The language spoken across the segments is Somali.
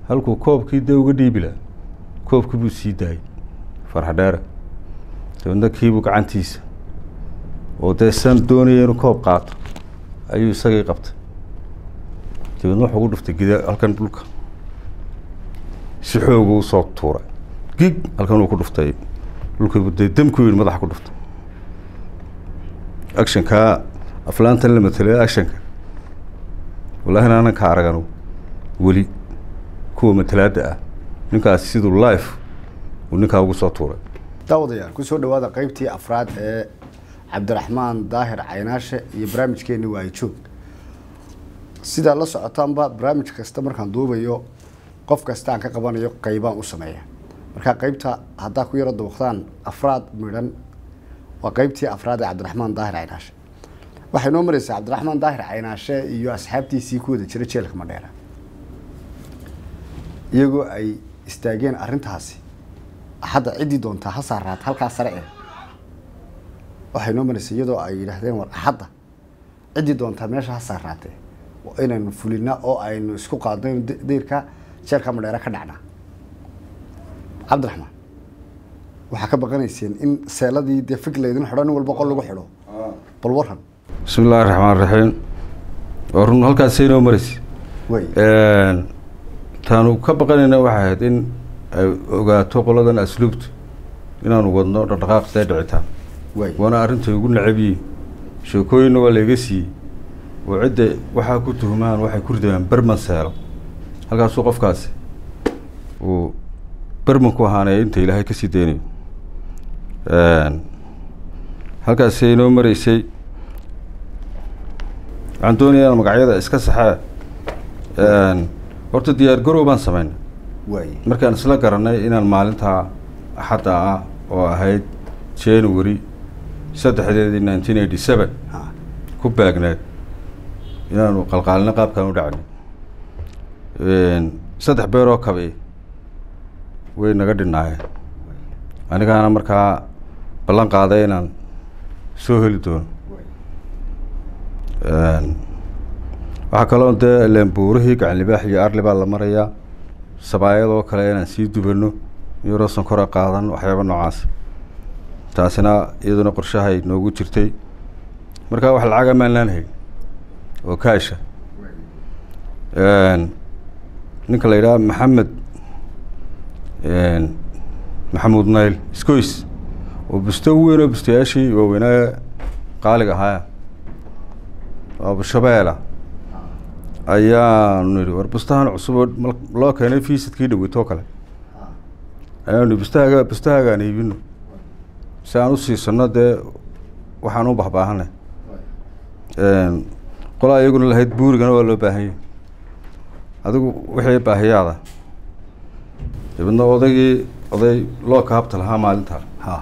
halkuu koobkii dee uga dhiibi lahaa koobkii buu sii daayay Farxadheere dabeedna kiibuu gacantiisa oo dee san doonaya inuu koob qaato ayuu isagii qabtay dabeedna wuxuu ku dhuftay gida halkan dhulka si xoog uu soo tuuray gig halkan uu ku dhuftay dhulka dee damku yidhi madaxa ku dhuftay actionka aflaantan la matalay actionka wallaahi aanan ka aragano weli kuwa matalaada ah ninkaas siduu life uu ninkaa ugu soo tuuray daawadayaal ku soo dhawaada qaybtii afraad ee Cabdiraxmaan Daahir Caynaashe iyo barnaamijkeeni waa joog sida la socotaanba barnaamij kasta markaan duubayo qof kasta aan ka qabanayo qaybaan u sameeyaa marka qaybta hadda ku yara dooqdaan afraad midhan waa qaybtii afraad ee Cabdiraxmaan Daahir Caynaashe waxay noo maraysaa Cabdiraxmaan Daahir Caynaashe iyo asxaabtiisii ku wada jira jeelka Madheera iyagoo ay istaageen arrintaasi hadda cidii doonta ha saaraad halka sare ee waxay noo maraysaa iyadoo ay yiraahdeen war hadda cidii doonta meesha ha saaraatay oo inaynu fulina oo aynu isku qaadno deerka jeelka Madheera ka dhacna Cabdiraxmaan waxa ka baqanayseen in seeladii de fikleedin xidhan walba qol lagu xidho bal waran bismillaahir rahmaanir rahiim warun halkaas ay noo maraysaa way taanu ka baqanayna waxa ahayd in ay ogaato qoladan asluubta inaanu wadno dhaqdhaqaaq dhicitaan wana arrinta ugu nacabiin sheekooyin waa laga siiyay oo cidda waxa ku tuhmaan waxay ku ridayaan barman saalo halkaas qofkaas oo barman ku ahaanay inta Ilaahay ka sii deynay halkaas ay noo maraysay aan doonayna magacyada iska saxa horta diyaar garow baan sameynay markaan isla garanay inaan maalinta axadda ah oo ahayd January 1987 ku baagnayd inaanu qalqaalna qaabkan u dhacnay saddex beer oo kabi way naga dhinaayeen anigaana markaa ballan qaaday inaan soo heli doono waxa kaloo dee lembuurihii gacan libaax iyo arli baa la marayaa sabaayadoo kale inaan sii dubano iyo sonkor qaadan waxyaabo noocaas taasina iyaduna qorshahay noogu jirtay marka wax lacag ama laanahay oo kaasha ninka la yiraahdo Maxamuud Nayl iskoys oo busto weyn oo bustayaashii oo weynaa qaaliga ahaa oo shabeela ayaa niri war bustahan cusub loo keenay fiisadkii dhaweyto kale ayaan bustaaga iibino saan u siisano dee waxaan u baxbaahanay qolaa iyaguna lahayd buurigana waa loo baahan yahay adigu wixii baahiyaada ibadna oday loo kaabta lahaa maalinta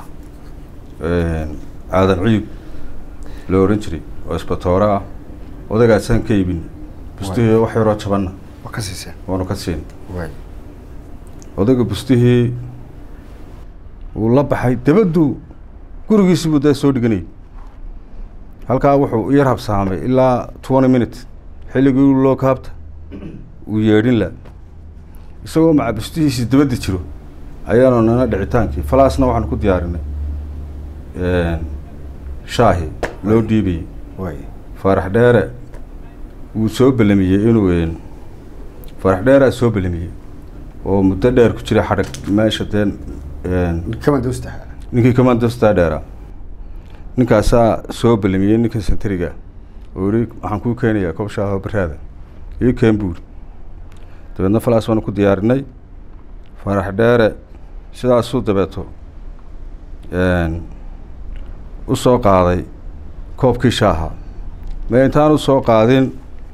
aadan ciib loo oran jiray oo isbatoora ah odaygaasaan ka iibin bustihii wax yaroo jabanna waanu ka siin odayga bustihii uu la baxay dabadu gurigiisii buu dee soo dhiganayay halkaa wuxuu yar habsaamay ilaa 20 minutes xilligii loo kaabta uu yeedhin la isagoo maca bustihiisii dabada jiro ayaanu nana dhicitaankii falaasna waxaan ku diyaarinay shaahi loo dhiibay Farxadheere uu soo balamiyay inuu Farxadheere soo balamiyay oo muddo dheer ku jira xarag meesha deen ninkii kamandoosta dheera ninkaasa soo balamiyay ninka sentariga oo waxaan ku keenayaa koob shaaho baraada iyo Kembuur dabeedna falaas waan ku diyaarinay Farxadheere sidaas uu dabeeto u soo qaaday koobkii shaaha ma intaan u soo qaadin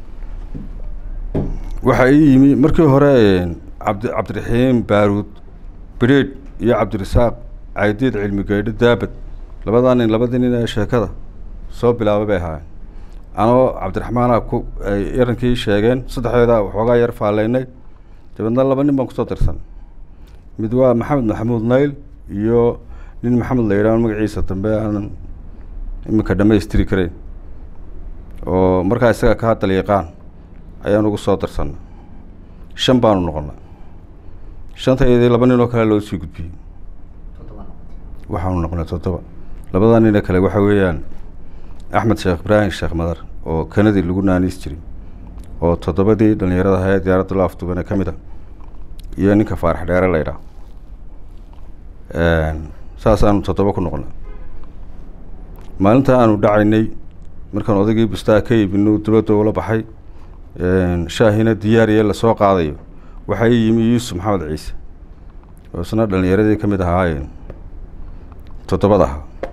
waxa yimi markii hore Cabdiraxiim Baaruud Bireed iyo Cabdirasaaq Caydiid Cilmi Geedho Daabad labadii nin ee sheekada soo bilaabay bay ahaayeen anoo Cabdiraxmaan ku yarankii sheegeen saddexdeeda waxoogaa yar faaleynay dabeedna laba nin baan ku soo dirsan mid waa Maxamuud Nayl iyo nin Maxamed la yiraahdo magaciisa dambe aan imika dhameystiri kareyn oo markaa isaga ka hadal yaqaan ayaan ugu soo dirsan shan baanu noqonay shantayadii 2 nin oo kale loo sii gudbiyey waxaanu noqonay 7 labada nin kale waxa weeyaan Axmed Sheekh Ibrahim Sheekh Madar oo Kanadi lagu naanis jiray oo 7 dhalinyarada ahayd diyaaradda la afduubana kamid ah iyo ninka Faarax Dheere la yiraahdo saasaan 7 ku noqonay maalinta aanu dhacaynay markaan odaygii bustaa ka iibino dibadda wala baxay shaahina diyaariye la soo qaadayo waxa yimi Yuusuf Maxamed Ciise oo isna dhalinyaradii kamid ahaayeen 7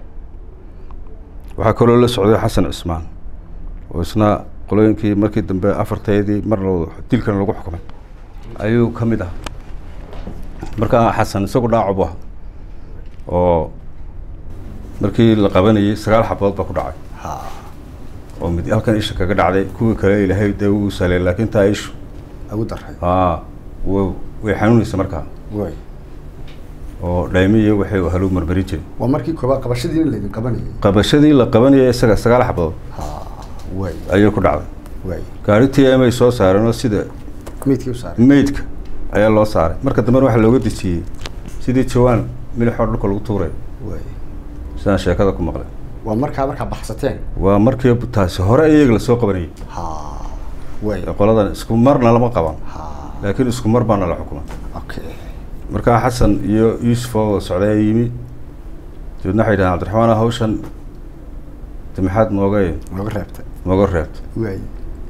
waxa kaloo la socday Xasan Cismaan oo isna qolooyinkii markii dambe 4teedii mar dilkan lagu xukumay ayuu kamid ah marka Xasan isagu dhaacub ah oo markii la qabanayay 9 xabood ba ku dhacay oo mid halkan isha kaga dhacday kuwa kale Ilaahay uu salay laakiin taa ishu ugu daray way xanuunaysa markaa oo dhaymiye waxay u halu marmari jiray waa markii koobaad qabashadii la qabanayay isaga 9 xabood ayuu ku dhacday gaaritii ay soo saareen sida meedka ayaa loo saaray marka dambe waxa looga dejiyay sidii jawaan milix dhulka lagu tuuray sidaan sheekada ku maqlay waa markaa baxsateen waa markii taasi hore iyaga la soo qabanayay qoladan isku marna lama qaban laakiin isku mar baana la xukumay markaa Xasan iyo Yuusuf oo socday yimi dadna xidhan Cabdiraxmaan hawshan maxaad nooga reebtay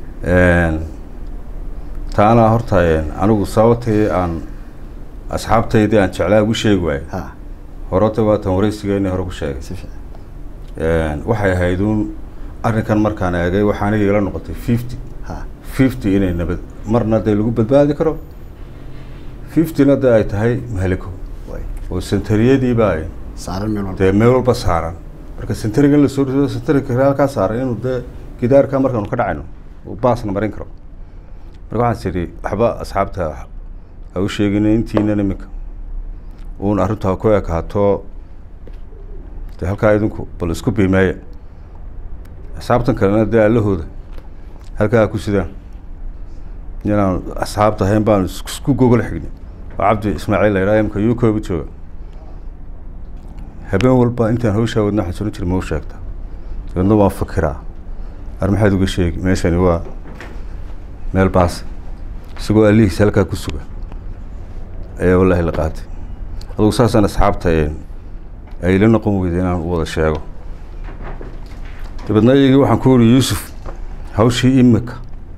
taana horta anigu sababtay aan asxaabtayda aan jeclaa ugu sheegi waayay horta waa tan wareysigeena hore ku sheegay waxay ahaydun arrinkan markaan eegay waxaan ila noqotay 50 inay nabad marna day lagu badbaadi karo 50 nada ay tahay mahaliko oo sentariyadii baa saaran meel walba saaran marka sentariga la soo rido sentariga halka saaran inuu de gidaarka markaan ka dhacayno oo baasna marin karo marka waxaan siri waxba asxaabta ha u sheegin intiina nimika uun arrinta ku ekaato de halka idinku bal isku biimeeya asxaabtan kalena de allahooda halka ku sidaan inaan asxaabta hayn baan isku gogol xignay Cabdi Ismaaciil Ibraahimka UK u jooga habeen walba intaan hawsha wadna xasuun jiray ma sheegta sidoo waan fikiraa armaxaad uga sheegi meeshani waa meel baas isagoo alihiis halka ku suga ayaa wallahi la qaatay aduu saasan asxaabta ay la noqon weydeen inaan wada sheego dabadna iyaga waxaan ku yiri Yuusuf hawshii imika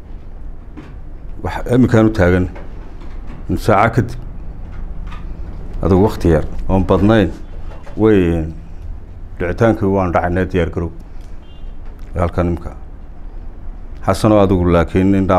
imikaanu taagan saaca kadib aduu waqti yar oo badnayn way dhicitaankii waan dhacaynaa diyaar garow halkan imka Xasan oo adigu laakiin in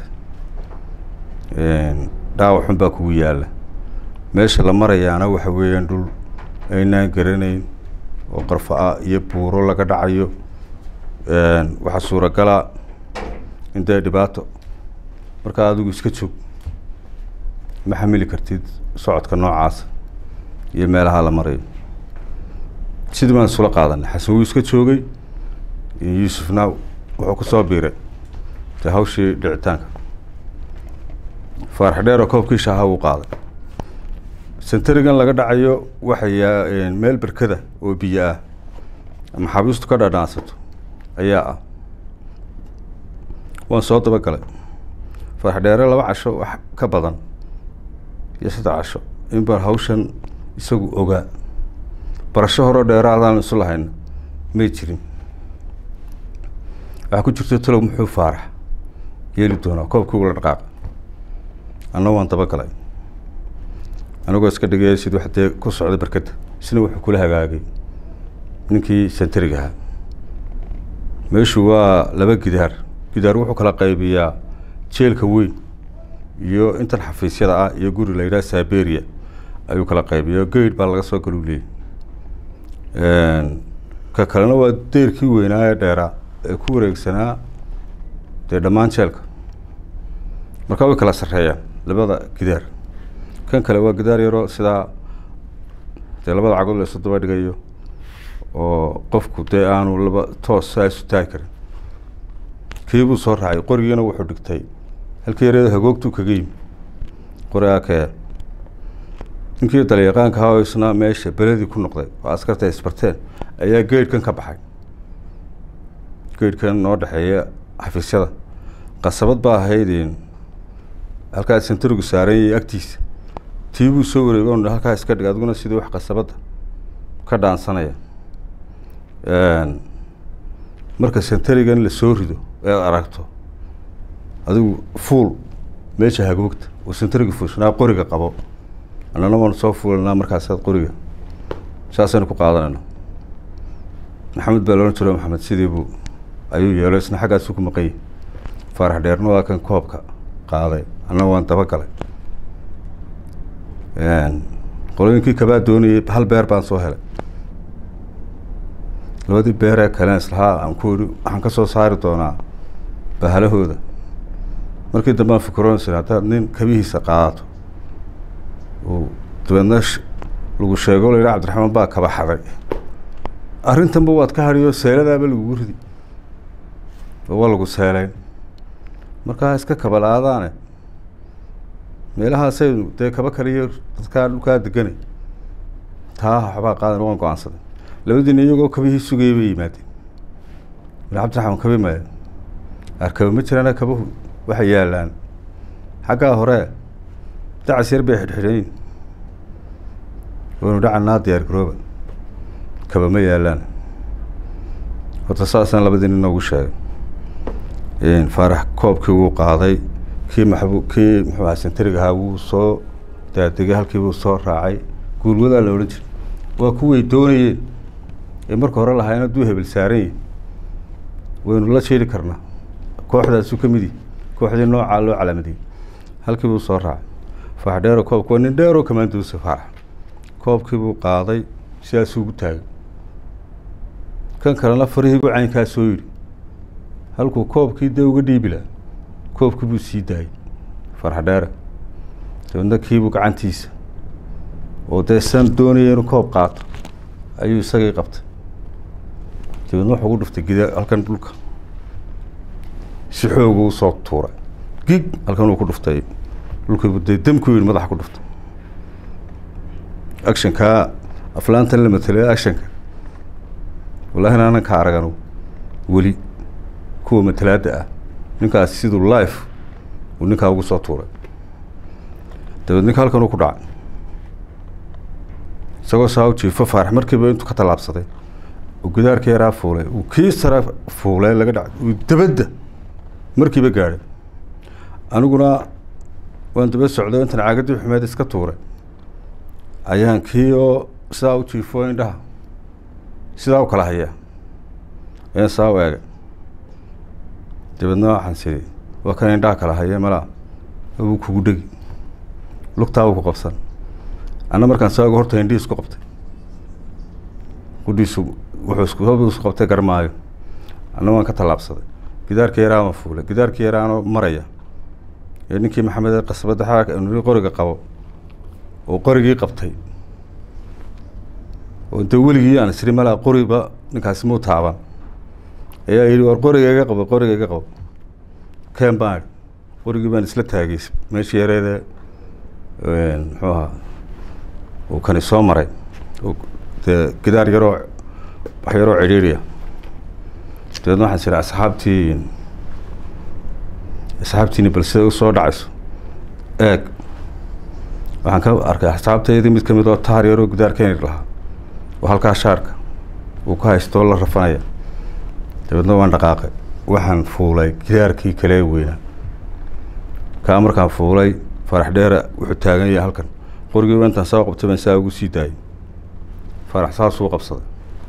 dhaawac xun baa kugu yaala meesha la marayaana waxa weeyaan dhul aynaan garanayn oo qarfaa iyo buuro laga dhacayo waxa suuragala in day dhibaato marka adigu iska joog ma xamili kartid socodka noocaas iyo meelaha la marayo sidii baan sula qaadanay Xasan wuu iska joogay Yuusufna wuxuu ku soo biiray hawshii dhicitaanka Faarax Dheere koobkii shaaha uu qaaday sentarigan laga dhacayo waxay meel barkada oo biyo ah ama xabiistu ka dhadhaansato ayaa waan soo daba galay Faarax Dheere 2 casho wax ka badan iyo 3 casho in bar hawshan isagu ogaa barasho hore dheeraadaan isu lahayn ma jirin waxa ku jirto talo muxuu Faarax yeeli doona koobkii ula dhaqaaq anna waan daba galay anagoo iska dhigay sidoo xatee ku socday barkada isna wuxuu kula hagaagay ninkii sentariga meeshu waa 2 gidaar wuxuu kala qaybiyaa jeelka weyn iyo intan xafiisyada ah iyo guri la yiraahdo Siberia ayuu kala qaybiyaa geed baa laga soo galuulay ka kalena waa deerkii weynaa ee dheera ee ku wareegsanaa de dhamaan jeelka marka way kala sareeyaan labada gidaar kan kale waa gidaar yaro sida de labada cagood la soo daba dhigayo oo qofku de aanu laba toos isu taagi karin kiibu soo raacay qorigiina wuxuu dhigtay halkii yareed hagoogtu kaga yimi qoriga ka ninkii daliiqaanka ahaa oo isna meesha beledii ku noqday oo askarta isbarteen ayaa geedhkan ka baxay geedhkan noo dhexeeya xafiisyada qasabad baa ahayd halkaa sentarigu saaran yahay agtiisa tii buu soo wareegay oo halkaa iska dhig adiguna sidii wax qasabadda ka dhaansanaya marka sentarigan la soo rido ee aragto adigu fuul meesha hagoogta oo sentariga fuushnaa qoriga qabo annana waanu soo fuulanaa markaasaad qoriga saasaynu ku qaadanayno maxamed baa loodhan jiro maxamed sidii buu ayuu yeelo isna xaggaasu ku maqanyay faarax dheerna waa kan koobka qaaday anna waan dabagalay qolooyinkii kabaa doonayay hal beer baan soo helay labadii beeree kalen islahaa aan ku idhi waxaan ka soo saari doonaa bahalahooda markii dambe aan fikroonaysa haddaad nin kabihiisa qaadato uu dabeedna lagu sheego la yidhaha cabdiraxmaan baa kaba xaday arrintanba waad ka hadhiyo seeladaaba lagugu ridi oo waa lagu seeleyn markaa iska kabala-aadaane meelahaasaynu dee kaba kaliyo dadkaa dhulkaa deganay taa waxbaa qaadan waan go-aansaday labadiina iyagoo kabihii sugayay bay yimaadeen cabdiraxmaan kabi maya arkaba ma jirana kabahu waxay yaalaan xaggaa hore dacas yar bay xidhxidhayn waynu dhacanaa diyaar garooba kaba ma yaalaan horta saasaan labadii nin noogu sheegay faarax koobkii wuu qaaday kii muxuu ahaa sentariga ahaa wuu soo daadegay halkii buu soo raacay guulwadaa la odhan jiray waa kuway doonayeen ee marka hore lahaayeen hadduu hebel saaran yahi waynu la sheeli karnaa kooxdaasu ka midi kooxdii noocaa loo calaamadiyey halkii buu soo raacay faarax dheero koobka waa nin dheeroo kamaanduusa faarax koobkii buu qaaday sidaasuu ugu taagay kan kalena farihii buu caynkaa soo yidhi halkuu koobkii dee uga dhiibi laha koobkii buu sii daayay faarax dheere dabeedna kiibuu gacantiisa oo dee san doonaya inuu koob qaato ayuu isagii qabtay dabeedna wuxuu ugu dhuftay gida halkan dhulka si xoogu usoo tuuray gig halkan uu ku dhuftay dhulkiibu dee damku yidhi madaxa ku dhuftay actionkaa aflaantan la matelay actionka wallahina anan ka aragan weli kuwa matalaada ah ninkaas siduu life uu ninkaa ugu soo tuuray dabeed ninka halkan uu ku dhacay isagoo saa u jiifo faarax markiiba intuu ka tallaabsaday uu gidaarka yaraa fuulay uu kii sare fuulay laga dhacay uu dabadda markiiba gaadhay aniguna waan daba socday intan caagadii xumeed iska tuuray ayaan kii oo sidaa u jiifo indhaha sidaa u kala hayaa ayaan saa u eegay dabeedna waxaan sidii waa kan indhaha kala haya malaa wuu kugu dhegi lugtaabuu ku qabsan anna markaan saago horta indhii isku qabtay gudhiisu wuxuu isku qabtay garmaayo anna waan ka tallaabsaday gidaarkii yaraa waan fuulay gidaarkii yaraanoo maraya ee ninkii maxamed ee qasbadda xaaka qoriga qabo oo qorigii qabtay oo dee weligii aan isri malaa qoriba ninkaasi muu taaban ayaa yidhi war qorigayga qabo keen baan idhi qorigii baan isla taagay meeshii yareedee muxuu ahaa uu kani soo maray dee gidaar yaroo wax yaroo cidhiiriya dabeedna waxaan siri asxaabtiini bal siday usoo dhacayso eeg waxaan ka arkay asxaabtaydii mid kamid oo taar yaroo gidaar keenir lahaa oo halkaa shaarka uu ka haystoo la rafanaya dabeedna waan dhaqaaqay waxaan fuulay gidaarkii kalee weynaa kaa markaan fuulay faarax dheere wuxuu taagan yahay halkan qorigiiba intaan soo qabtay baan saa ugu sii daayay faarax saasuu qabsaday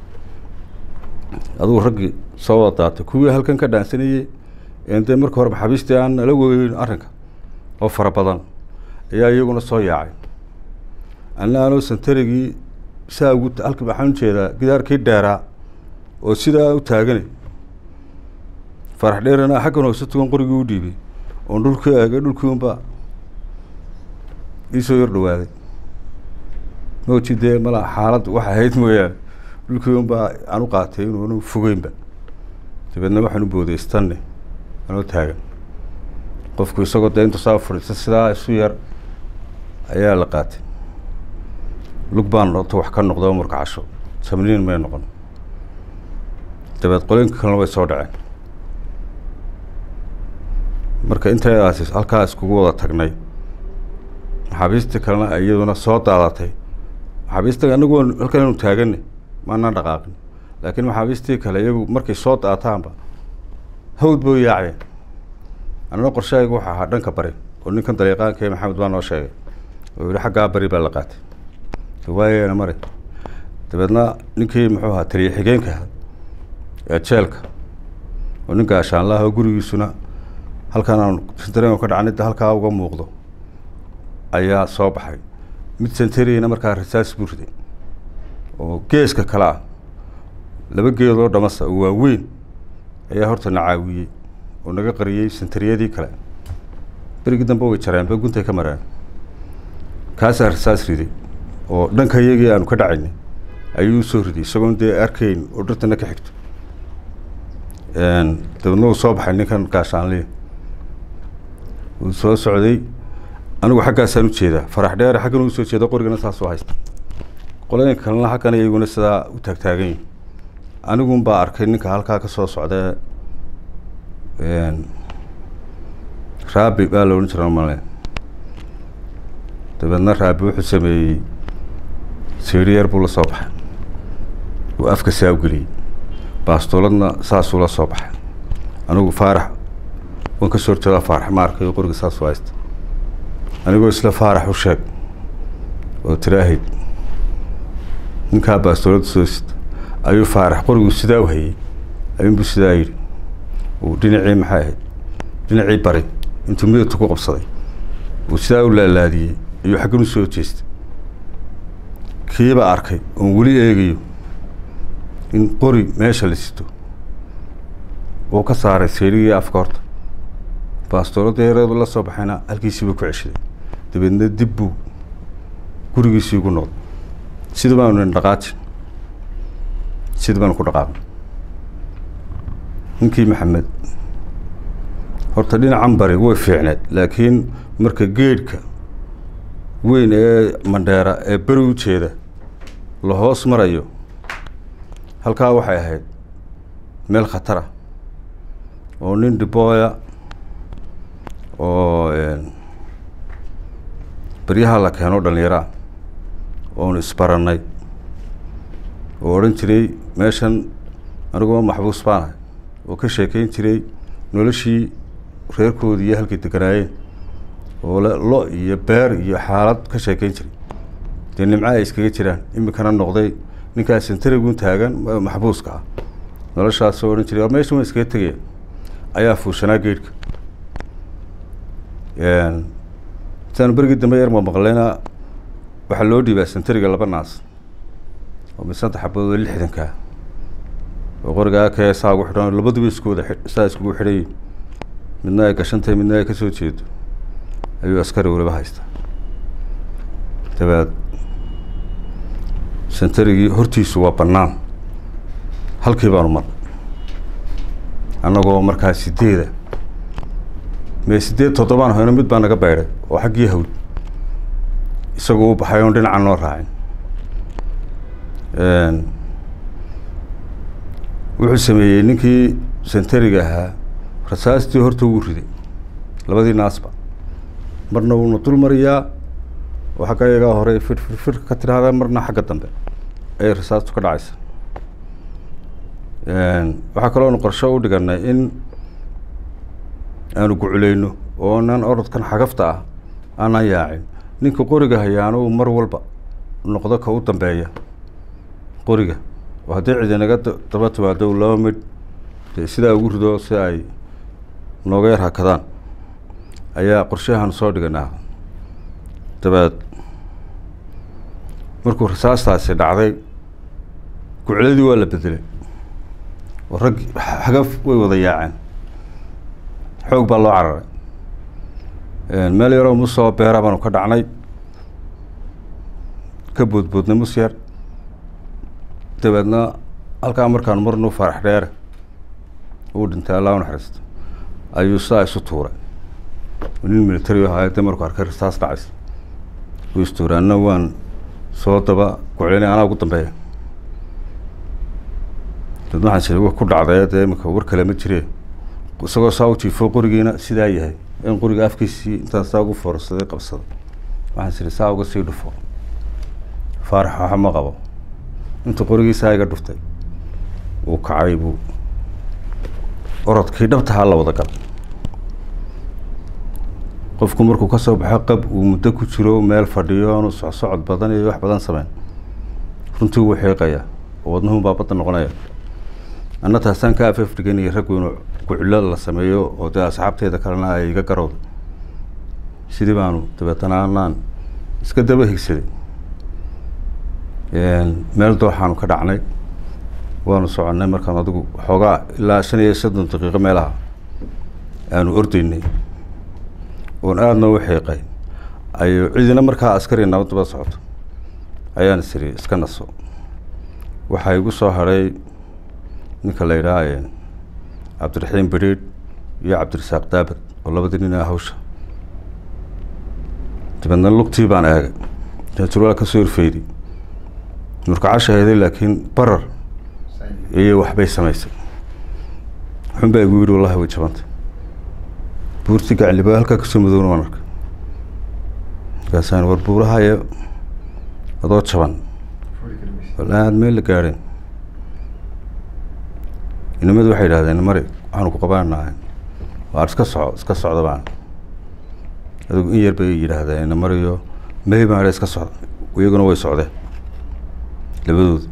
adugu raggii soo wada daatay kuwii halkan ka dhaansanayey dee marka hore maxaabiistii aan nala weyn arrinka oo fara badan ayaa iyaguna soo yaacay anna anoo santarigii saa ugu halkii waxaan ujeedaa gidaarkii dheeraa oo sidaa u taaganay faarax dheerena xaggan hoose tugan qorigii u dhiibay oon dhulkii eegay dhulkii unbaa iisoo yar dhawaaday mooji dee malaa xaalad waxa ahayd mooyaane dhulkii unbaa aan u qaatay inuunu fogeynba dabeedna waxaan u booday istanne anoo taagan qofku isagoo dee intu saa fadhiista sidaa isu yar ayaa la qaatay lug baan noqdo wax ka noqdo marka casho samniin may noqon dabeed qolinka kalena way soo dhaceen marka intaas halkaas kugu wada tagnay maxaabiista kalena iyaduna soo daadatay maxaabiista anagu halkan taaganay maana dhaqaaqin laakiin maxaabiistii kale iyagu markay soo daataanba hawd buu yaacay anna qorshaygu waxa ahaa dhanka bari oo ninkan dariiqaanka maxamed baa noo sheegay oo yiri xagga bari baa la qaatay waayana maray dabeedna ninkii muxuu ahaa taliye xigeenka ee jeelka oo ninka ashaanlaha gurigiisuna halkan aan dareen ka dhacnay halka uga muuqdo ayaa soo baxay mid senteriina markaa rasaas buurday oo geeska kala laba geedoo dhamasa waa weyn ayaa horta nacaawiyay oo naga qariyay senteriyadii kale berigi dambe way jareen ba guntay ka maraan kaas rasaas riday oo dhanka iyagii aanu ka dhacaynay ayuu soo riday isagoo dee arkayn oo dhirtana ka xigto dabadna uu soo baxay ninkan gaashaanle uu soo socday anigu xaggaasaan u jeedaa farax dheer xaggan uu soo jeedo qorigana saas oo haysta qoladeen kalena xaggan iyaguna sidaa u taagtaagan yihiin anigun baa arkay ninka halkaa ka soo socda raabi baa la odhan jiraa male dabeedna raabi wuxuu sameeyey siiriyar buu la soo baxay uu afka saa u geliyey baastoladna saasuu la soo baxay anigu faarax waan ka soo horjeedaa faarax ma arkayo qoriga saasuu haysta anigoo isla faarax u sheeg oo tiraahid ninkaa baastolada soo sita ayuu faarax qorigu sidaa u hayey ayuunbuu sidaa yidhi uu dhinacii maxay ahayd dhinacii bari intuu midabta ku qabsaday uu sidaa u laalaadiyey ayuu xaggan u soo jeestay kiiba arkay oon weli eegayo in qori meesha la sito oo ka saaray seerigii afka horta baastolada yareedu la soo baxayna halkiisiiba ku ceshaday dabeedna dib buu gurigiisii ugu noqday sida baanu dhaqaajin sida baanu ku dhaqaaqnay ninkii maxamed horta dhinacan bari way fiicneed laakiin marka geedhka weyn ee mandheera ee beri u jeeda la hoos marayo halkaa waxay ahayd meel khatara oo nin dhibooya oo baryaha la keeno dhallinyaraa oonu isbarannay oo odhan jiray meeshan anigoo maxbuus baan ahay oo ka sheekeyn jiray noloshii reerkoodii iyo halkay deganaayeen oo lo iyo beer iyo xaalad ka sheekeyn jiray dee nimco ay iskaga jiraan iminkana noqday ninkaas sentarigun taagan maxbuuska ah noloshaasoo odhan jiray meeshan waan iskaga tegaya ayaa fuushanaa geedhka intaanu berigii dambe yar ma maqleyna waxaa loo dhiibaa sentariga 2 naas oo misanta xabadooda 60ka oo qorigaa ka saa ugu xidhan labaduba iskooda saa iskugu xidhay midna ay gashantahay midna ay ka soo jeedo ayuu askari waliba haystaa dabeed sentarigii hortiisu waa bannaan halkii baanu marnay annagoo markaa 8 mee 8 hayno mid baa naga beydhay oo xaggii hawd isagoo u baxay oon dhinacan noo raacin wuxuu sameeyey ninkii sentariga ahaa rasaastii horta ugu riday 2 naasba marna wuuna dul mariyaa oo xagga iyagaa hore fir ka tiraahdaa marna xagga dambe ayay rasaastu ka dhacaysa waxaa kaloonu qorsho u dhiganay in aanu guculeyno oo aanan orodkan xagafta ah aanan yaacin ninka qoriga hayaana uu mar walba noqdo ka u dambeeya qoriga oo haddii cidi naga daba timaado 2 midh sidaa ugu rido si ay nooga yar hakadaan ayaa qorshahan soo dhiganaa dabeed markuu rasaastaasi dhacday guculadii waa la bedelay oo rag xagaf way wada yaaceen xoog baa loo cararay meel yaroo musoo beera baanu ka dhacnay ka boodboodnay mus yar dabeedna halkaa markaan marnu farax dheere uu dhintay allah u naxariisto ayuu sidaa isu tuuray nin military ahaa de markuu arkay rasaas dhacaysa uu istuuray anna waan soo daba kucelinay anaa ugu dambeeya dad waxaan siri wax ku dhacday dee iminka war kale ma jire isagoo saa u jiifo qorigiina sidaa yahay in qoriga afkiisii intaan saa ugu foorsaday qabsaday waxaan siri saa uga sii dhufo faarax waxa ma qabo inta qorigiisaa iga dhuftay uu kacay buu orodkii dhabtahaa la wada gal qofku markuu ka soo baxo qab uu muddo ku jiro meel fadhiyo aanu socsocod badan iyo wax badan sameyn runtii wuu xiiqayaa oo wadnuhunbaa badda noqonaya anna taasaan ka afafdhigan iyo raggu inuu kucilo la sameeyo oo dee asxaabteeda kalena ay iga garowda sidii baanu dabeetana anaan iska daba higsaday meel dooxaanu ka dhacnay waanu soconnay markaan adigu xoogaa ilaa 5 daqiiqo meelaha aanu ordaynay oon aadna u xiiqay ayuu cidina markaa askari nabad daba socoto ayaan siri iska naso waxaa igu soo haray ninka la yidhaha cabdiraxiim bidhiidh iyo cabdirasaaq daabad oo labadii nin ah hawsha dabeedna lugtii baan eegay jaajuurwaa ka soo irfeyday murkacasha heeday laakiin barar iyo waxbay samaysay xun baa igu yidhi wallahi way jabantay buurti gacliba halkaa kasoo madowna waan arkay markaasaan war buurahayo adoo jaban wallaahi aad meel la gaadheen inamadu waxay yidhahdeen mari waxaanu ku qabananahay waar iska socda baan adigu in yar bay yidhaahdeen ina mariyo mey baan iska socda iyaguna way socdeen labadooda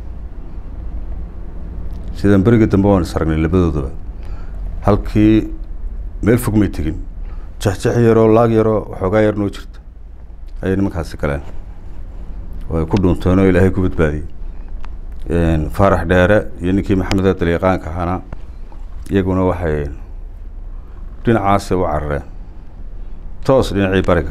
sidaan berigii dambe waan is aragnay labadoodaba halkii meel fog may tegin jexjex yaroo laag yaroo waxoogaa yar noo jirta ayay nimankaasi galeen oo ay ku dhuunteen oo ilaahay ku badbaadiyey faarax dheere iyo ninkii maxamed daliiqaanka ahaana iyaguna waxay dhinacaasi u carareen toos dhinacii bariga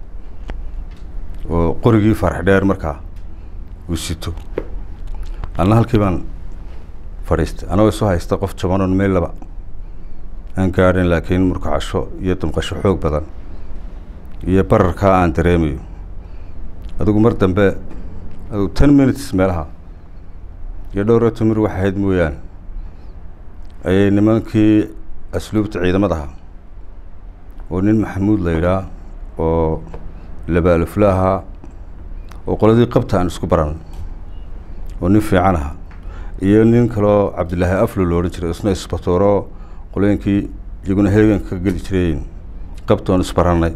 oo qorigii faarax dheer markaa uu sito anna halkii baan fadhiistay anagoo isu haysta qof jabanoon meel laba aan gaadhin laakiin murkacasho iyo damqasho xoog badan iyo bararkaa aan dareemayo adigu mar dambe adigu 10 minutes meelaha iyo dhowr tumir wax ahayd mooyaan ayay nimankii asluubta ciidamadaha oo nin maxamuud la yidhaa oo labaaluflaha oo qoladii qabta aan isku baran oo nin fiican aha iyo nin kaloo cabdilaahi aflo lo odhan jiray isna isbatooro qoleenkii iyaguna heeganka ka geli jireen qabtoon isbarannay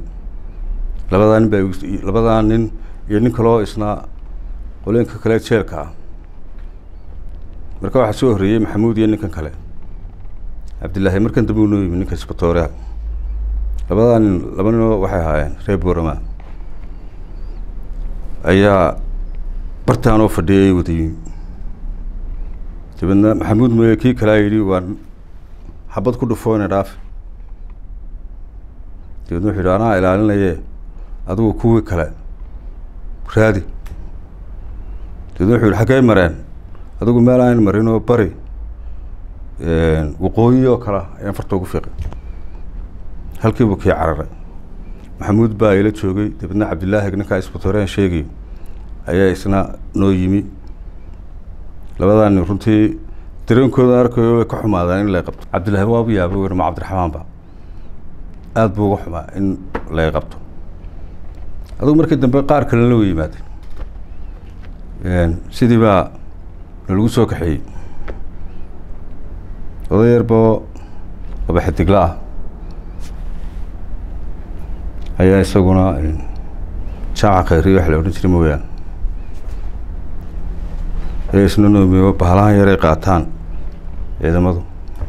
labadaa nin iyo nin kaloo isna qoleenka kale jeelka ah marka waxaa soo horreeyey maxamuud iyo ninkan kale cabdilaahi markan dambe uu noo yimi ninka isbatooreha labadaa nin laba ninoo waxay ahaayeen reer boorama ayaa bartaanoo fadhiyay wada yimi dabeedna maxamuud mooye kii kalaa yidhi waa xabad ku dhufo ina dhaafi dabeedna wuxuu yidhi anaa ilaalinayee adigu kuwii kale raadi dabeedna wuxuu yidhi xaggay mareen adigu meel aan marinoo bari waqooyi oo kale ayaan farta ugu fiiqay halkiibuu kii cararay maxamuud baa ila joogay dabeedna cabdilaahi ninkaa isbatooreen sheegayo ayaa isna noo yimi labadaa nin runtii dareenkooda arkayo way ka xumaadaan in lay qabto cabdilaahi waabu yaabay wer ma cabdiraxmaanba aada buu uga xumaa in lay qabto adigu markii dambe qaar kalena way yimaadeen sidii baa nalagu soo kaxeeyey oday yarboo laba xidigla ah ayaa isaguna jaaca khayriya wax la odhan jiray mooyaan ayaa isna noomiyo bahalahan yaray qaataan ciidamadu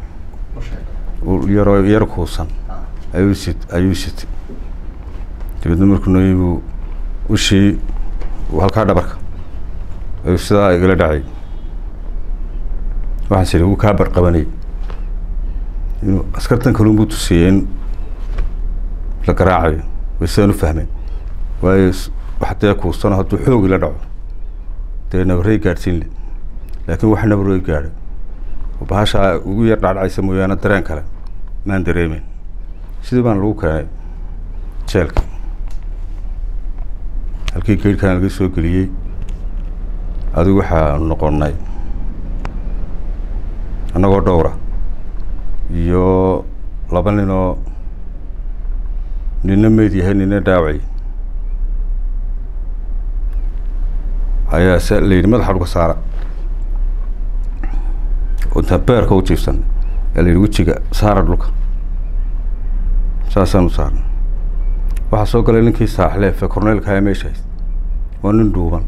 yar kuusan ayuu sitay dabeedna markuu nooyi buu ushii halkaa dhabarka ayuu sidaa igala dhacay waxaan siri wuu kaa barqabanay inuu askartan kalun buu tusiyey in la garaacayo way sidaan u fahmeen waayo wax dee kuusano hadduu xoog ila dhaco dee nabarey gaadhsiin le laakiin wax nabarey gaadhay oo bahashaa ugu yar dhacdhacaysa mooyaane dareen kale maan dareemeyn sidii baan lagu keenay jeelka halkii geedhkaan laga soo geliyey adigu waxaa noqonnay annagoo dhowra iyo 2 ninoo nina meyd yahay nina dhaawacay ayaa la yidhi madaxa dhulka saara oo intaa beerka u jiifsan ayaa la yidhi wejiga saara dhulka saasaan u saarna waxaa soo galay ninkii saaxleef ee korneelka ayaa meesha haysta waa nin dhuuban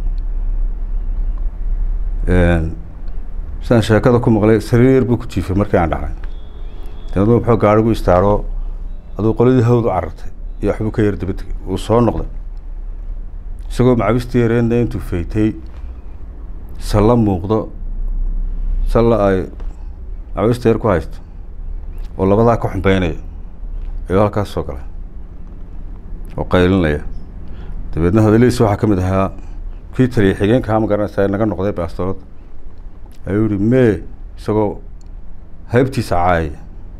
sidaan sheekada ku maqlay sariir buu ku jiifay markii aan dhacnay dabeedna wuxuu gaadhigu istaaroo aduu qoladii hawd u carartay iyo waxbuu ka yar daba tegay wuu soo noqday isagoo macabistii yareedna intuu faytay salla muuqdo salla ay macabista yar ku haysto oo labadaa ka xumbeynaya ayuu halkaas soo galay oo qaylinaya dabeedna hadaladiisa waxaa ka mid ahaa kii taliya xigeenkaa ma garanaysaa naga noqday baastoolad ayuu yihi mee isagoo haybtiisa caayaya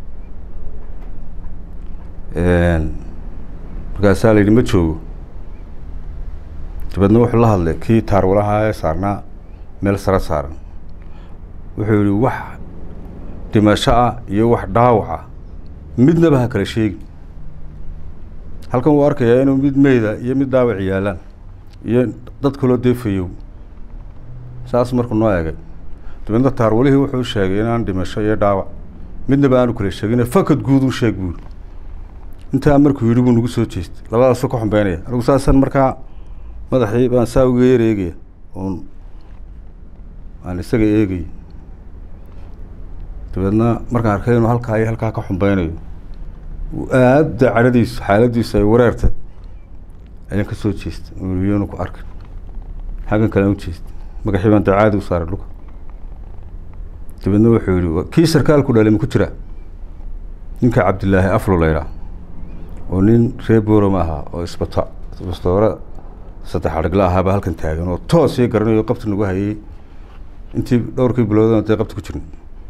markaasaa la yidhi ma joogo dabeedna wuxuu la hadlay kii taarwalaha ee saarnaa meel sare saaran wuxuu yihi wax dhimasho ah iyo wax dhaawaca midnaba ha kala sheegi halkan wuu arkayaa inuu mid meyda iyo mid dhaawac yaalaan iyo dad kaloo deefayow saas markuu noo eegay dabeedna taarwalihii wuxuu sheegay inaan dhimasho iyo dhaawac midnaba aanu kala sheegin fakad guud u sheeg buuri intaa markuu yidhi buu nagu soo jeestay labadaasoo ka xumbeynaya anigu saasan markaa madaxii baan saa uga yar eegaya oon aan isaga eegay dabeedna markaan arkay inuu halkaa iyo halkaa ka xumbeynayo aada cadhadiisu xaaladiisu ay wareertay ayaan ka soo jeestay iyonu ku arkay xaggan kale aan u jeestay magaxii baan dacaadi u saaray dhulka dabeedna wuxuu yihi kii sarkaalku dhalay ma ku jira ninka cabdilaahi aflo la yidhaah oo nin reer boorama ahaa oo isbastoore 3 adhigla ahaaba halkan taagan oo toos ii garanayo qabti nagu hayay intii dhowrkii biloodan dee qabti ku jirnay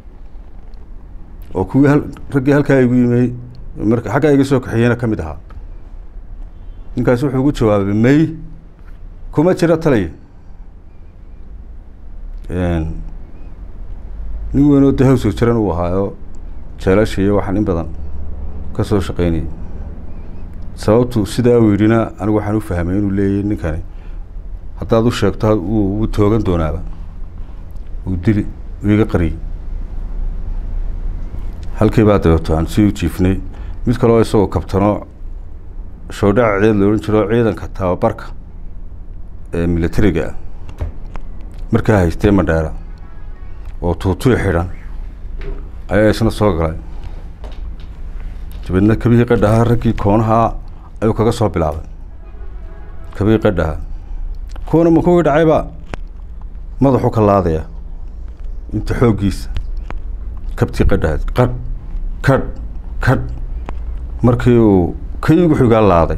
oo kuwii raggii halkaa igu yimay marka xaggaa iga soo kaxeeyena ka mid ahaa ninkaasi wuxuu ugu jawaabay may kuma jira talaya nin weyn oo dee hawsoo jiran uu ahaayo jeelasha iyo waxaan in badan ka soo shaqeynayay sababtu sidaa uu yidhina anigu waxaan u fahmay inuu leeyahay ninkani haddaad u sheegto wuu toogan doonaaba uu dili uu iga qariyay halkii baa dabeeto aan sii u jiifnay mid kaleo isagoo kabtanoo shoodhaca ceed la odhan jiro ciidanka tababarka ee militariga ah markaa haystee Mandheera oo tuutuy xidhan ayaa isna soo galay dabeedna kabihii qadhaha raggii koonaha ayuu kaga soo bilaabay kabihii qadhaha kuwana ma kuwii dhacayba madaxu ka laadaya inta xooggiisa kabtii qadhaha kadh markii uu kaygu xigaa laaday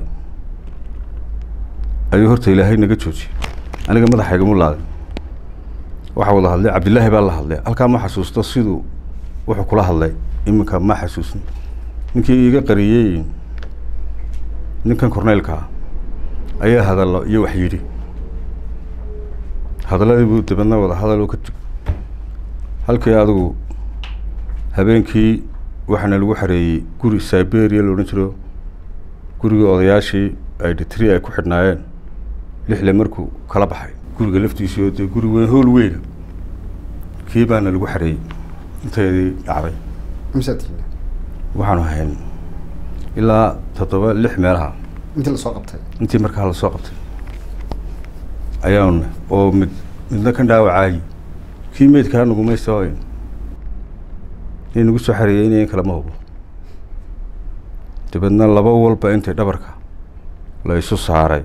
ayuu horta ilaahay naga joojiyey aniga madaxayga mu laaday waxaa wada hadlay cabdilaahi baa la hadlay halkaa ma xasuusto siduu wuxuu kula hadlay iminka ma xasuusni ninkii iga qariyey ninkan korneylka ayaa hadallo iyo wax yidhi hadalladii buu dabeedna wada hadal oo ka halkii adigu habeenkii waxaana lagu xareeyey guri Siberia la odhan jiro gurigii odayaashii ay dhitri ay ku xidhnaayeen 6 markuu kala baxay guriga laftiisii oo dee guri weyn howl weyn kii baana lagu xareeyey inteedii dhacday waxaanu ahayn ilaa 7-6 meelaha intii markaa la soo qabtay ayaanu oo midna kan dhaawacay kii meydkaa nagumaysa in nagu soo xareeyay inay kala ma hubo dabeedna laba walba intay dhabarka la isu saaray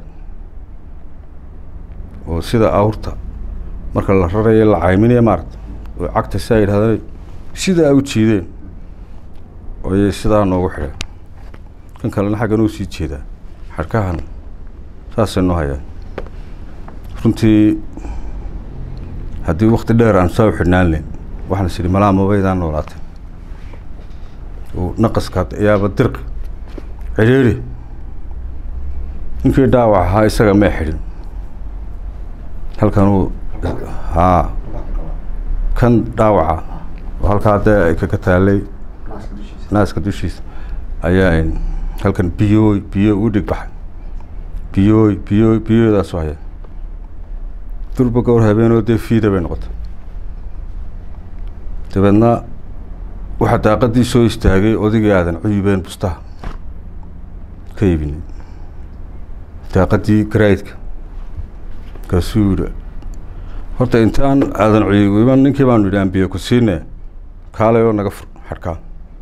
oo sida awrta marka la rarayo la cayminayo maarta oo cagta si ay yidhahdaan sidaa u jiideen oo sidaa noogu xidhay kan kalena xaggan uu sii jeedaa xadhkahan saasay noo hayaan runtii haddii waqti dheer aan saa u xidhnaan lahayn waxaan is idhi malaa mabaydaan noolaatay oo naqaska ayaaba dirqi cidhiidhi ninkii dhaawac ahaa isaga mee xidhin halkanuu ها كان داوعة وهالكعدة أي كتالي ناس كدوشيس أيين هالكن بيو ودك بحر بيو ذا صحيح تربة كور هبينو ده في ده بينقط تبنا واحد عقدي شو يستاجي أودي قاعدين عيوبين بسته كيفين تعقدي كرايتك كسورة horta intaan aadan cuyuban ninkii baan nidaan biyo ku siinay kaalayo naga fur xarka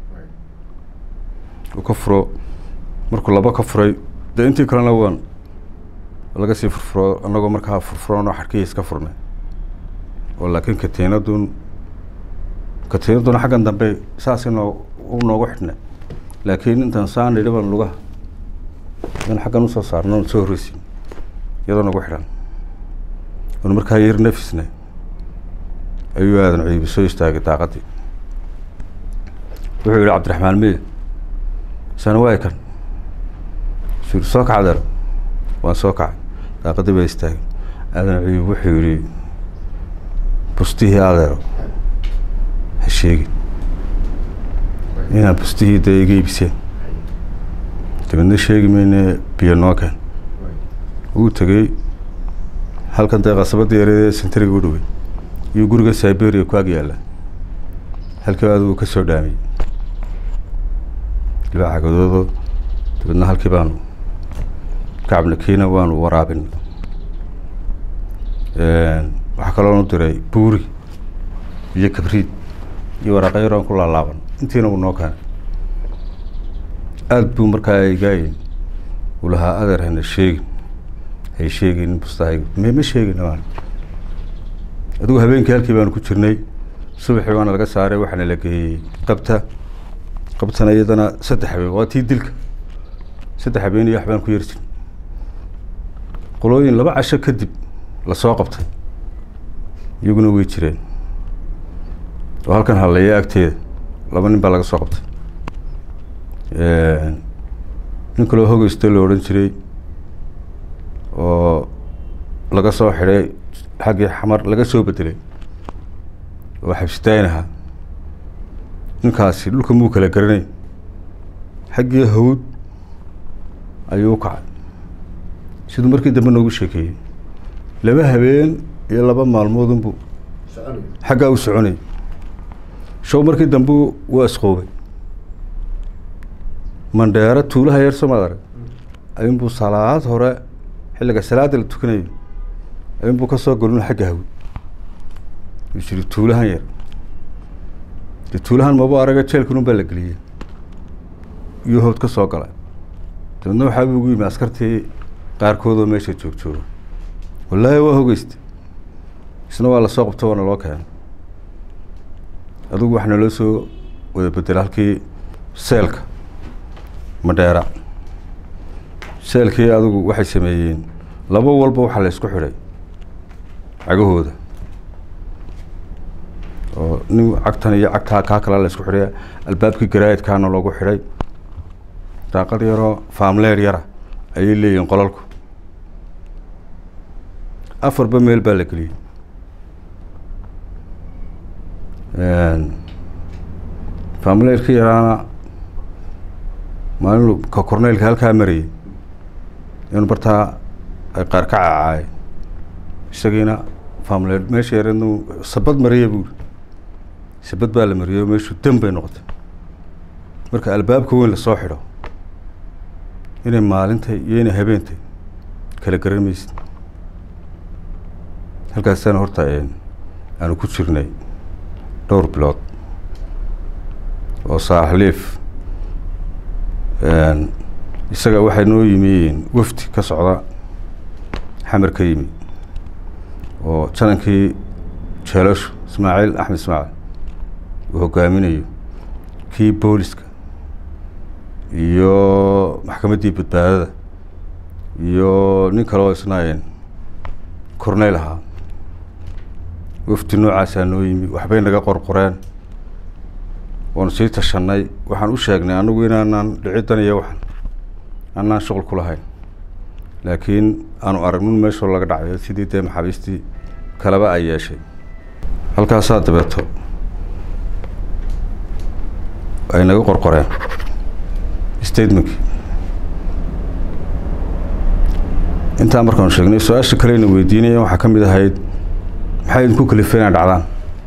oo ka furo markuu laba ka furay intii kalena waan laga sii furfuro anagoo markaa furfurano xarkii iska furnay oo laakiin kateenaduna xaggan dambe saasina uu noogu xidhnay laakiin intaan saan dhibaan lugaha in xaggan u soo saarno soo horeysin iyadoo nagu xidhan markaa yar nafisna ayuu aadan cuyubi soo istaagay daaqadii wuxuu yidhi cabdiraxmaan miye sana waay kan suu soo kac adeero waan soo kacay daaqadii baa istaagay aadan cuyubi wuxuu yidhi bustihii adeero ha sheegin inaad bustihii dee iga iibiseen dabeedna sheegi mayne biyo noo keen wuu tegey halkan dee qasabadii yareedee sentariga u dhowey iyo guriga Siberia ku ag yaala halkii aad uu ka soo dhaamay libaaxa godoodo dabeedna halkii baanu kacabna kiina waanu waraabin waxaa kaloo u diray buuri iyo kabriid iyo waraaqo yar aan ku laalaaban intiina uu noo keenay aad buu markaa igaayin uu lahaa adeer hana sheegin hay sheegin bustahayga ma sheegin waan adigu habeenkii halkii baan ku jirnay subaxii waan laga saaray waxaan la geeyay qabtana iyadana 3 habeen waa tii dilka 3 habeen iyo waxbaan ku yarjin qolooyin 2 casho kadib la soo qabtay iyaguna way jireen oo halkan halaya agteeda 2 nin baa laga soo qabtay nin kale oo hogeysta la oran jiray oo laga soo xiray xagii xamar laga soo bedelay oo xabsitaynaha ninkaasi dhulka muu kala garanay xagii hawd ayuu kacay sidoo markii dambe noogu sheekeeyay 2 habeen iyo 2 maalmood buu xagga u soconay show markii dambe waa isqoobay mandheera tuulaha yar Soomaaliya ayuu buu salaad hore xilliga salaada la tukanay ayuu buu ka soo galin xagga hawd yiri tuulahan yar tuulahan ma buu araga jeelkuna baa la galiyay iyo hawd ka soo galay dadna waxa uu ugu yimid askartii qaarkood oo meesha joogto wallahi waa hogeyst isna waa la soo qabtay wana loo keenay adigu waxna loo soo wada bedel halkii seelka madheera seelkii adigu waxay sameeyeen 2 walba waxa la isku xiray cagahooda oo nin cagtan iyo cagta ka kala la isku xiray albaabkii garaadkaana loogu xiray daaqad yaro family yara ay leeyeen qolalku 4 meel baa la geliyay family yarana maalu ka korneelka halka mariyay in barta ay qaar ka caay isagina family meesha yaranu sabad mariyay buu sabad baa la mariyay meeshu dambe noqotay marka albaabka weyn la soo xiro inay maalinta iyo inay habeentay kala garanaysid halkaas aan horta aanu ku jirnay dhowr bilood oo saaxliif isaga waxay noo yimeen wafti ka socda xamar ka yimi oo janankii jeelash Ismaaciil Axmed Ismaaciil uu hogaaminayo kii booliska iyo maxkamaddii badbaadada iyo nin kale oo isnaayeen korneyl ahaa wafti noocaas noo yimi waxbay naga qorqoreen oon sii tashanay waxaan u sheegnay anagu inaanan dhicidan iyo waxan aanan shaqo ku lahayn laakiin aanu aragnay meesha laga dhacay sidii maxaabiistii kalaba ay yeeshay halkaasaa dabeeto ay naga qorqoreen statementkii intaa markaanu sheegnay su-aasha kalena weydiinaya waxaa ka mid ahayd maxay idinku kalifeen inay dhacdaan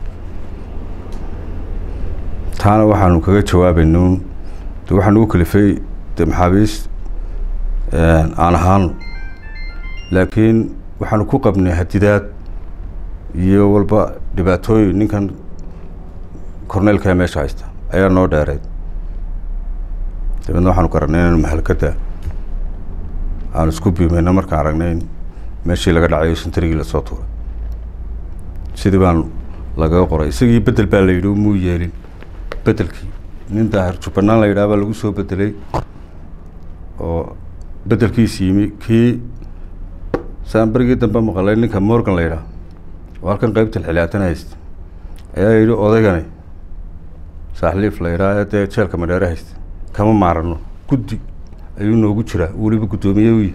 taana waxaanu kaga jawaabaynuun de waxaa nagu kalifay de maxaabiis aan ahaano laakiin waxaanu ku qabnay hadidaad iyo walba dhibaatooyin ninkan korneelka meesha haysta ayaa noo dheereed dabeedna waxaanu garanay inaynu mahalkada aan isku biimayno markaan aragnay in meeshii laga dhacayo sentarigii lasoo tuuray sidii baan lagaga qoray isagii bedel baa la yidhi muu yeelin bedelkii nin daahir jubbanaan la yidhaha baa lagu soo bedelay oo bedelkiisi yimi kii saan berigii dambe maqalay ninka Morgan la yidhaha oo halkan qaybta xiliyaatan haysta ayaa yidhi odaygani saaxliif la yidhaha dee jeelka madheere haysta kama maarano guddi ayuu noogu jiraa weliba guddoomiye u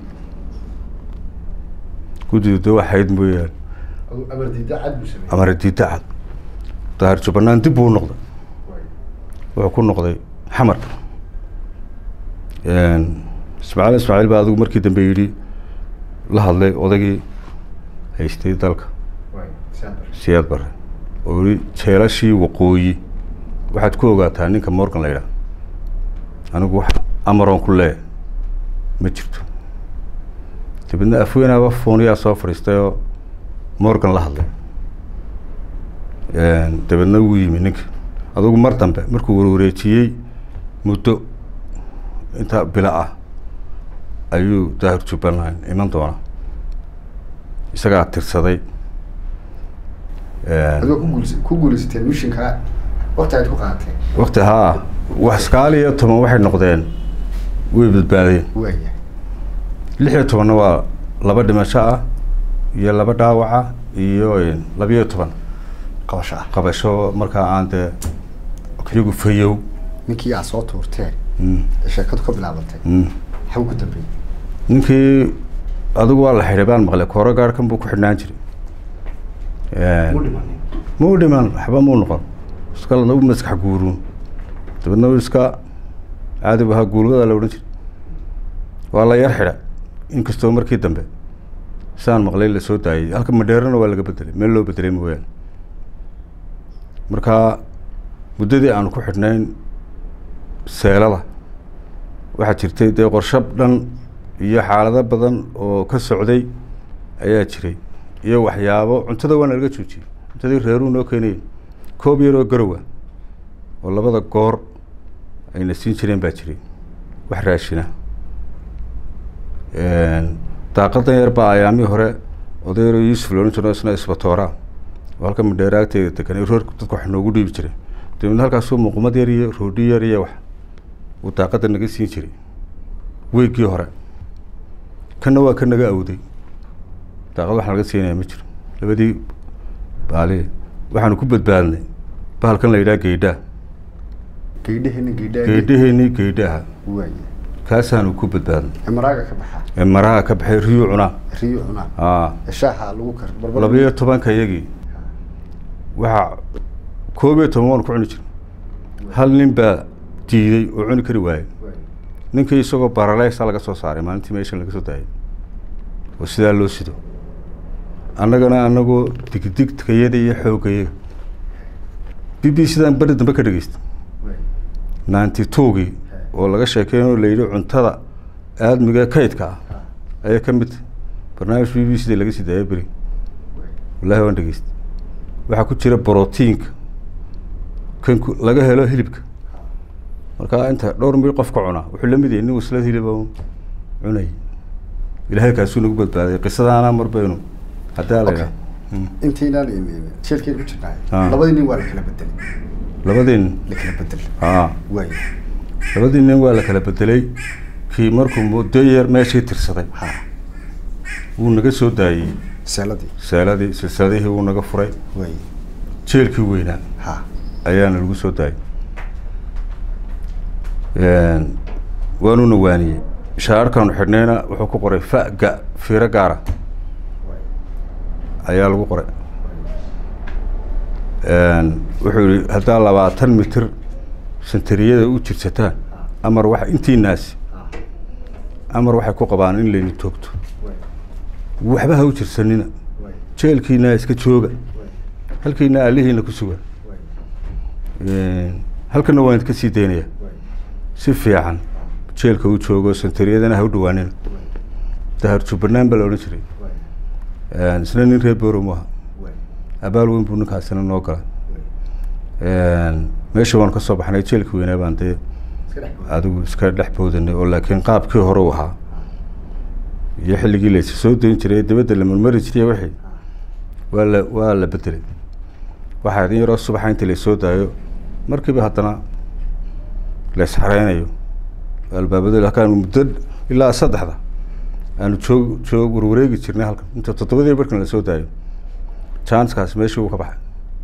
guddidu de waxayd mooyaan amar diida cad daahir jubbanaan dib buu noqday wuxuu ku noqday xamar ismaaciil baa adigu markii dambe yidhi la hadlay odaygii haystay dalka siyaad bare oo yidhi jeelashii waqooyi waxaad ku ogaataa ninka Morgan la yidhaha anigu wax amaroon ku leeyahay ma jirto dabeedna afweynaaba fooniyaa soo fadhiistay oo Morgan la hadlay dabeedna wuu yimi ninka adigu mar dambe markuu warwareejiyey muddo inta bila ah ayuu daahir jubbanaan iman doona isagaa tirsaday ku guulaysateen mishinka waqti aad ku qaateen waqti haa wax 19 waxay noqdeen way badbaadeen 16 waa laba dhimasho ah iyo laba dhaawaca iyo 12 qabasho markaa aan de iyagu fayow ninkii aa soo tuurteen sheekadu ka bilaabatay xaw ku dambeeyay ninkii adigu waa la xidhay baan maqlay kooro gaarkan buu ku xidhnaan jiray muu dhiman waxba muu noqon iska lana u maskax guuruun dabeedna iska caadi baha guulwada la odhan jiray waa la yar xidha inkastoo markii dambe saan maqlay la soo daayay halka madheerana waa laga bedelay meel loo bedelay mooyaan markaa muddadii aan ku xidhnayn seelada waxaa jirtay dee qorshab dhan iyo xaalado badan oo ka socday ayaa jiray iyo waxyaabo cuntada waana laga joojiyey cuntadii reeruu noo keenayay koob yaroo garowa oo labada goor ayna siin jireen baa jiray wax raashina daaqadan yar baa ayaamii hore odayro yuusuf loolan jiro isna isbatoora oo halka madheere agteeda deganay roorku dadku wax noogu dhiibi jiray dabeedna halkaasuu muuqumad yar iyo roodhi yar iyo wax uu daaqada naga siin jiray weygii hore kana waa ka naga awday daaqad wax laga siinaya ma jiro labadii baali waxaanu ku badbaadnay bahalkan la yidhaha geydhaha kaasaanu ku badbaadnay maraga ka baxay riyo cunaa 12 iyagii waxaa 11 waan ku cuni jiray hal nin baa diiday oo cuni kari waayay ninkii isagoo baraleysa laga soo saaray maalintii meeshan laga soo daayay oo sidaa loo sido annagana anagoo digdig takayada iyo xoogayga BBC-dan bari dambe ka dhageystay 92gii oo laga sheekeeyo la yidhi cuntada aadmiga kaydka ah ayaa ka mid barnaamij BBC-da laga sii daayay beri wallaahi waan dhageystay waxaa ku jira borotiinka kan laga helo hilibka markaa inta dhowr mil qofka cunaa wuxuu la mid yahay nin waslad hilib oo cunay ilaahay kaasuu nagu badbaaday qisadaana mar baynu haddaa la yidhaha intiina jeelkii ku jirnay labadii nin waa la kala bedelay labadii nin waa la kala bedelay kii markuu muddo yar meeshii tirsaday wuu naga soo daayay seeladii silsiladihii wuu naga furay jeelkii weynaa ayaana lagu soo daayay waanuna waaniyey shaarkaanu xidhnayna wuxuu ku qoray faga fiiro gaara ayaa lagu qoray wuxuu yidhi haddaa 20 mitir santariyada u jirsataan amar wax intii naasi amar waxay ku qabaan in layni toogto waxba ha u jirsanina jeelkiina iska jooga halkiina alihiina ku sugan halkana waan ka sii deynaya si fiican jeelka uu joogo santariyadana ha u dhawaanina dahar jubbanaan baa la odhan jiray isna nin reer Booramo ah abaal weyn buu ninkaasina noo galay meesha waan ka soo baxnay jeelka weynaa baan dee adigu iska dhex boodanay oo laakiin qaabkii hore u ahaa iyo xilligii la soo deyn jiray dibadda la marmari jiray wixii waa la bedelay waxaa in yaroo subaxa inta la soo daayo markiiba haddana la isxareynayo albaabada halkaan muddo ilaa 3 aanu joog warwareegi jirnay halkan inta 7 markan la soo daayo chance-kaas meeshii uu ka baxay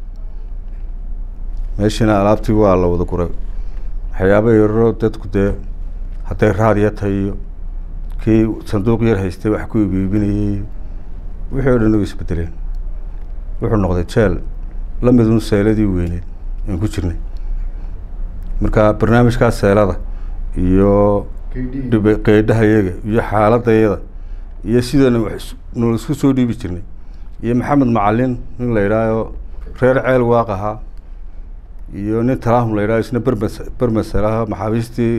meeshina alaabtii waa la wada guray waxyaabo yaroo dadku dee hadday raadiya tahay iyo kii sanduuq yar haystay wax ku iibinayay wixii oo dhan way isbedeleen wuxuu noqday jeel la mid un seeladii weyneed aan ku jirnay marka barnaamijkaas seelada iyo qeydhaha iyaga iyo xaaladayada iyo sidana noo isku soo dhiibi jirnay iyo maxamed macalin nin la yidhaaho reer ceel waaq ahaa iyo nin talaahum la yidhaaho isna bermasalaha maxaabiistii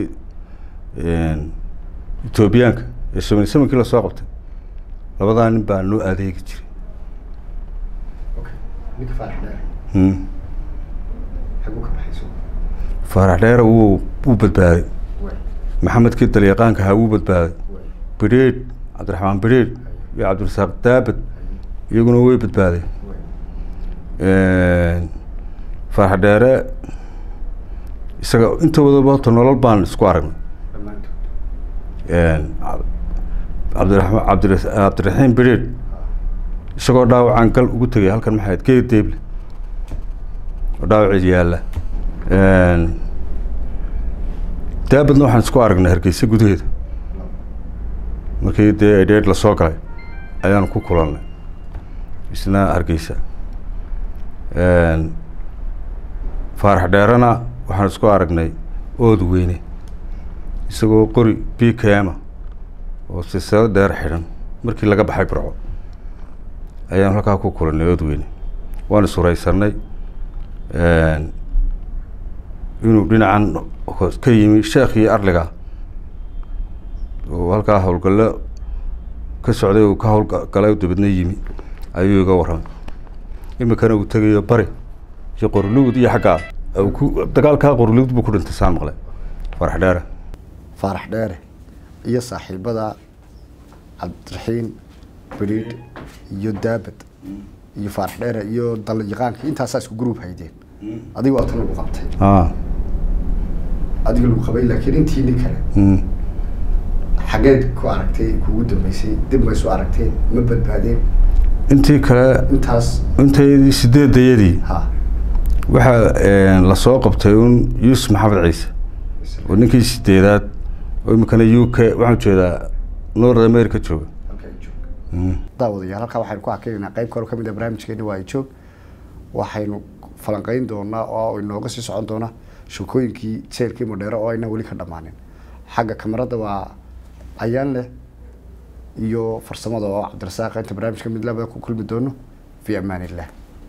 Etoobiyaanka ee 77kii la soo qabtay labadaa nin baa noo adeegi jiray Faarax Dheere wuu badbaaday maxamedkii dalyaqaanka ahaa wuu badbaaday Bidheed Cabdiraxmaan Bidheed iyo Cabdirasaaq Daabad iyaguna way badbaadeen Faarax Dheere isaga inta wada nolol baan isku aragnay Cabdiraxiim Bidheed isagoo dhaawacaan gal ugu tegay halkan maxay geed deeble oo dhaawac yaala daabadna waxaan isku aragnay Hargeysa gudaheeda markii dee dheed la soo galay ayaan ku kulannay isna Hargeysa Faarax Dheerana waxaan isku aragnay ood weyne isagoo qori PKM oo silsilad dheer xiran markii laga baxay Burco ayaan halkaa ku kulannay ood weyne waan suraysanay inuu dhinacan ka yimi sheekhi Arliga oo halkaa howlgallo ka socday oo ka howlgalay dibadna yimi ayuu iga waramay imikana uu tagayo bari iyo qorluud iyo xagga dagaalka qorluud buu ku dhintay saan maqlay Faarax Dheere iyo saaxiibada Cabdiraxiim Bidheed iyo Daabad iyo Faarax Dheere iyo dalyaqaanka intaas isku group haydeen adigu aad lagu qabtay adigu lagu qabay laakiin intii nin kale xageed ku aragtay kugu dambeysay dib ma soo aragtay ma badbaadeen intii kale intay 8 waxa la soo qabtay Yuusuf Maxamed Ciise oo ninkii 8aad oo imkana UK waxaan jeedaa North America jooga daawadayaal halka waxaan ku arkaynaa qayb kale ka mid ah barnaamijkeena waa joog waxaynu falanqeyn doonaa oo inooga sii socon doona shaqooyinkii jeelkii Madheero oo ayna wali ka dhamaanin xagga kamarada waa ayaan leh iyo farsamada oo Cabdirasaaq inta barnaamijka mid laba ku kulmi doono fi amaanillah.